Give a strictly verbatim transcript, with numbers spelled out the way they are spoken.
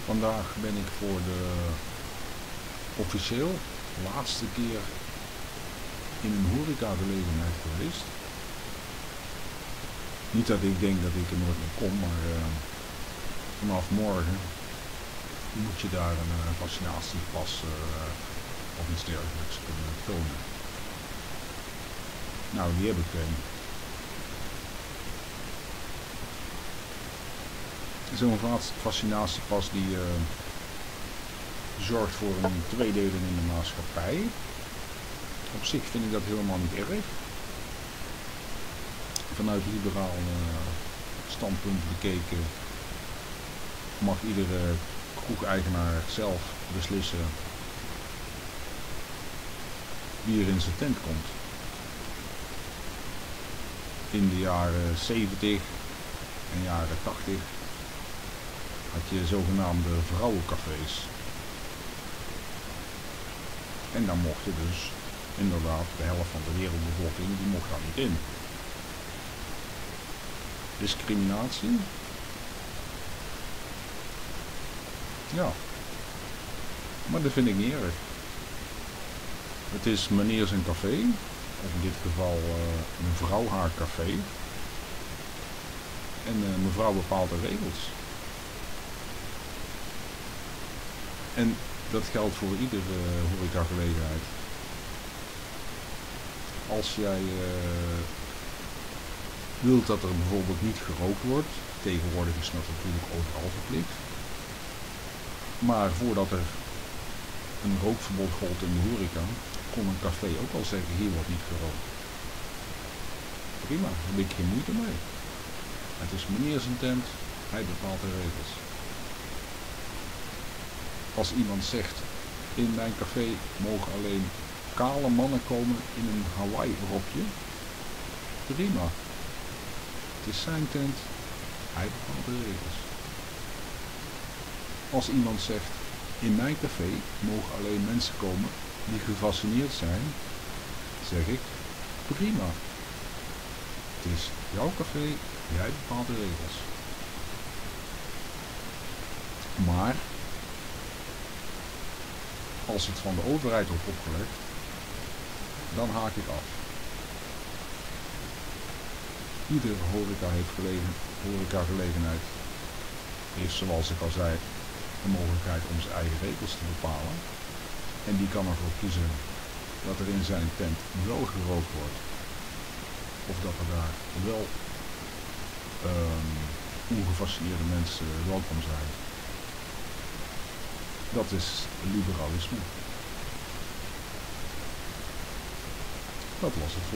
Vandaag ben ik voor de officieel laatste keer in een horecagelegenheid geweest. Niet dat ik denk dat ik er nooit meer kom, maar uh, vanaf morgen moet je daar een uh, vaccinatiepas uh, of iets dergelijks kunnen tonen. Nou, die heb ik geen. Zo'n vaccinatiepas die uh, zorgt voor een tweedeling in de maatschappij. Op zich vind ik dat helemaal niet erg. Vanuit liberaal uh, standpunt bekeken mag iedere kroegeigenaar zelf beslissen wie er in zijn tent komt. In de jaren zeventig en jaren tachtig had je zogenaamde vrouwencafés. En daar mocht je dus inderdaad de helft van de wereldbevolking, die mocht daar niet in. Discriminatie? Ja. Maar dat vind ik niet erg. Het is meneer zijn café, of in dit geval uh, een vrouw haar café. En uh, mevrouw bepaalt de regels. En dat geldt voor iedere uh, horecagelegenheid. Als jij uh, wilt dat er bijvoorbeeld niet gerookt wordt, tegenwoordig is dat natuurlijk overal verplicht. Maar voordat er een rookverbod gold in de horeca, kon een café ook al zeggen, hier wordt niet gerookt. Prima, daar heb ik geen moeite mee. Het is meneer zijn tent, hij bepaalt de regels. Als iemand zegt, in mijn café mogen alleen kale mannen komen in een Hawaii rokje, prima. Het is zijn tent, hij bepaalt de regels. Als iemand zegt, in mijn café mogen alleen mensen komen die gevaccineerd zijn, zeg ik, prima. Het is jouw café, jij bepaalt de regels. Maar als het van de overheid wordt opgelegd, dan haak ik af. Iedere horeca heeft gelegen, horecagelegenheid heeft, zoals ik al zei, de mogelijkheid om zijn eigen regels te bepalen. En die kan ervoor kiezen dat er in zijn tent wel gerookt wordt. Of dat er daar wel um, ongevaccineerde mensen welkom zijn. Dat is liberalisme. Dat was het.